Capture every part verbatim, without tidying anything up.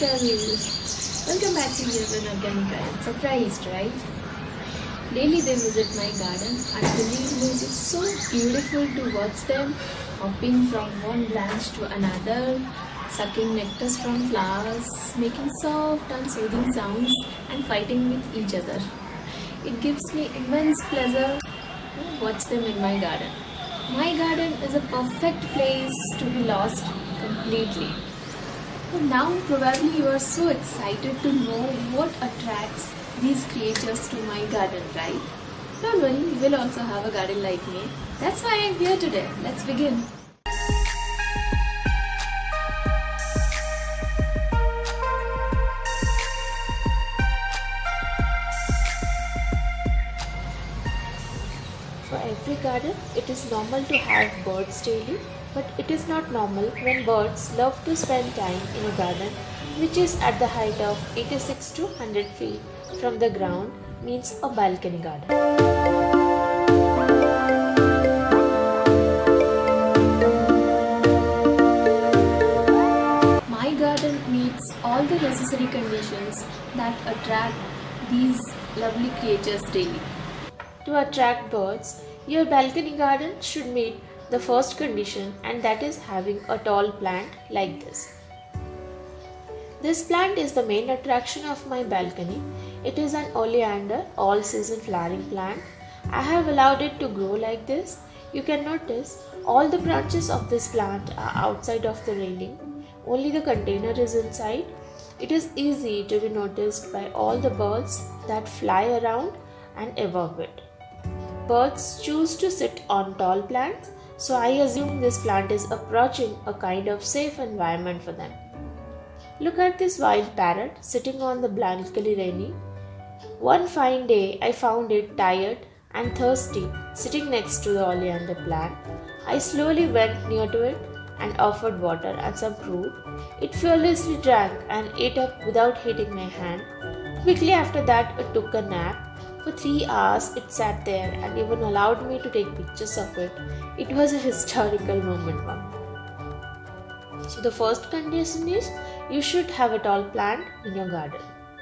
people! Welcome back to Yevon again, guys. Surprised, right? Daily they visit my garden and believe me, it's so beautiful to watch them hopping from one branch to another, sucking nectars from flowers, making soft and soothing sounds and fighting with each other. It gives me immense pleasure to watch them in my garden. My garden is a perfect place to be lost completely. But now probably you are so excited to know what attracts these creatures to my garden, right? Don't worry, you will also have a garden like me. That's why I am here today. Let's begin. For every garden, it is normal to have birds daily, but it is not normal when birds love to spend time in a garden which is at the height of eighty-six to one hundred feet from the ground, means a balcony garden. My garden meets all the necessary conditions that attract these lovely creatures daily. To attract birds, your balcony garden should meet the first condition, and that is having a tall plant like this. This plant is the main attraction of my balcony. It is an oleander, all-season flowering plant. I have allowed it to grow like this. You can notice all the branches of this plant are outside of the railing. Only the container is inside. It is easy to be noticed by all the birds that fly around and above it. Birds choose to sit on tall plants, so I assume this plant is approaching a kind of safe environment for them. Look at this wild parrot sitting on the balcony railing. One fine day I found it tired and thirsty sitting next to the oleander plant. I slowly went near to it and offered water and some fruit. It fearlessly drank and ate up without hitting my hand. Quickly after that it took a nap. For three hours it sat there and even allowed me to take pictures of it. It was a historical moment for me. So the first condition is you should have a tall plant in your garden.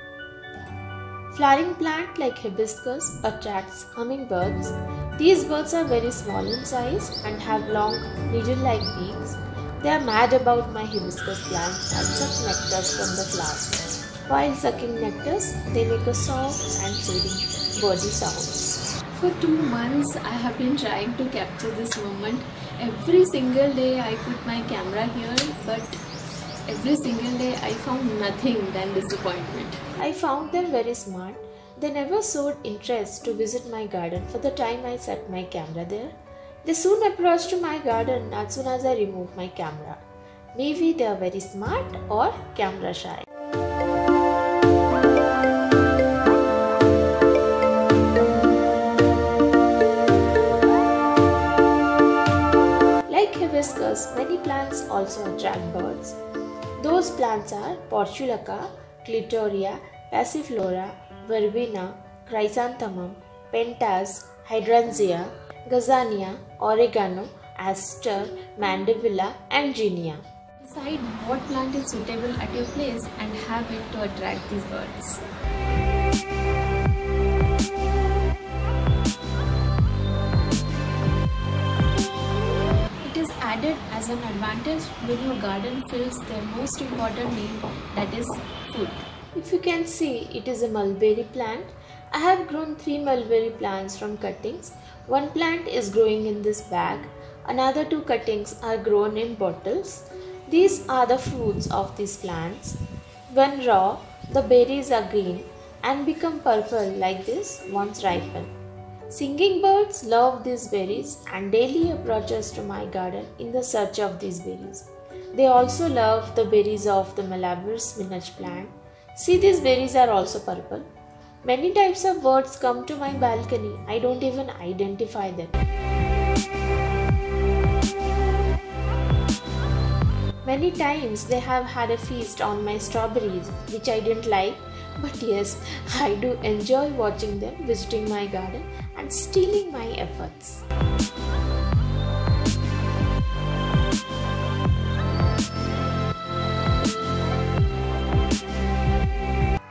Flowering plant like hibiscus attracts hummingbirds. These birds are very small in size and have long needle-like beaks. They are mad about my hibiscus plants and suck nectars from the flowers. While sucking nectars, they make a soft and soothing birdy sounds. For two months, I have been trying to capture this moment. Every single day I put my camera here, but every single day I found nothing than disappointment. I found them very smart. They never showed interest to visit my garden for the time I set my camera there. They soon approached to my garden as soon as I removed my camera. Maybe they are very smart or camera shy. Like hibiscus, many plants also attract birds. Those plants are Portulaca, Clitoria, Passiflora, Verbena, Chrysanthemum, Pentas, Hydrangea, Gazania, Oregano, Aster, Mandevilla and Ginea. Decide what plant is suitable at your place and have it to attract these birds. It is added as an advantage when your garden fills their most important need, that is food. If you can see, it is a mulberry plant. I have grown three mulberry plants from cuttings. One plant is growing in this bag. Another two cuttings are grown in bottles. These are the fruits of these plants. When raw, the berries are green and become purple like this once ripened. Singing birds love these berries and daily approaches to my garden in the search of these berries. They also love the berries of the Malabar spinach plant. See, these berries are also purple. Many types of birds come to my balcony. I don't even identify them. Many times they have had a feast on my strawberries, which I didn't like. But yes, I do enjoy watching them visiting my garden and stealing my efforts.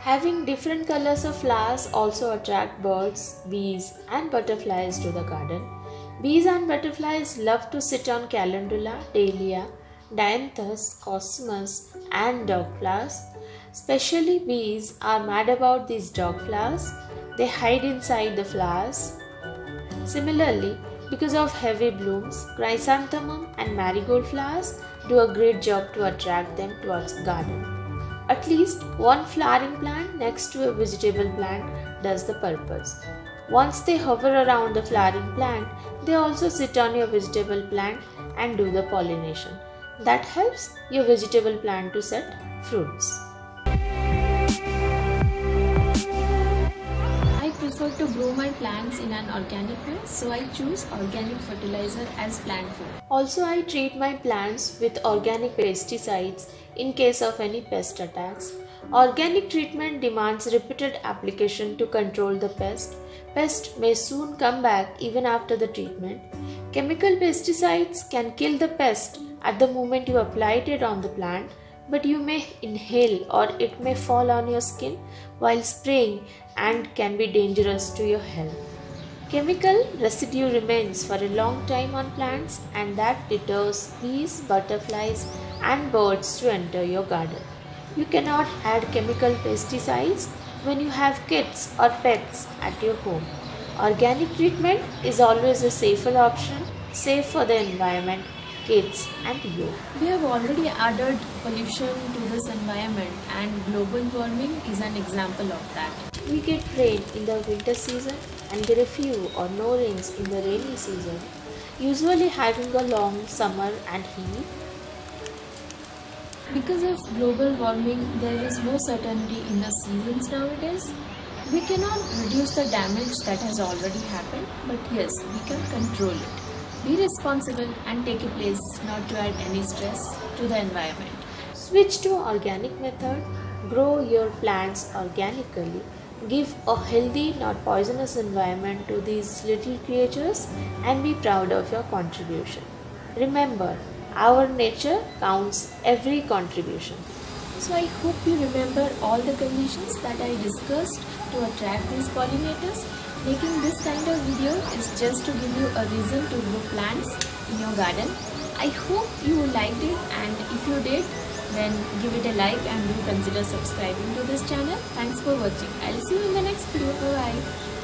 Having different colors of flowers also attract birds, bees and butterflies to the garden. Bees and butterflies love to sit on calendula, dahlia, dianthus, cosmos and dog flowers. Especially bees are mad about these dog flowers. They hide inside the flowers. Similarly, because of heavy blooms, chrysanthemum and marigold flowers do a great job to attract them towards the garden. At least one flowering plant next to a vegetable plant does the purpose. Once they hover around the flowering plant, they also sit on your vegetable plant and do the pollination. That helps your vegetable plant to set fruits. I prefer to grow my plants in an organic way, so I choose organic fertilizer as plant food. Also, I treat my plants with organic pesticides in case of any pest attacks. Organic treatment demands repeated application to control the pest. Pest may soon come back even after the treatment. Chemical pesticides can kill the pest at the moment you applied it on the plant, but you may inhale or it may fall on your skin while spraying and can be dangerous to your health. Chemical residue remains for a long time on plants and that deters bees, butterflies and birds to enter your garden. You cannot add chemical pesticides when you have kids or pets at your home. Organic treatment is always a safer option, safe for the environment, kids and you. We have already added pollution to this environment and global warming is an example of that. We get rain in the winter season and get a few or no rains in the rainy season, usually having a long summer and heat. Because of global warming, there is no certainty in the seasons nowadays. We cannot reduce the damage that has already happened, but yes, we can control it. Be responsible and take a place not to add any stress to the environment. Switch to organic method, grow your plants organically, give a healthy, not poisonous environment to these little creatures and be proud of your contribution. Remember, our nature counts every contribution. So I hope you remember all the conditions that I discussed to attract these pollinators. Making this kind of video is just to give you a reason to grow plants in your garden. I hope you liked it, and if you did, then give it a like and do consider subscribing to this channel. Thanks for watching. I'll see you in the next video. Bye bye.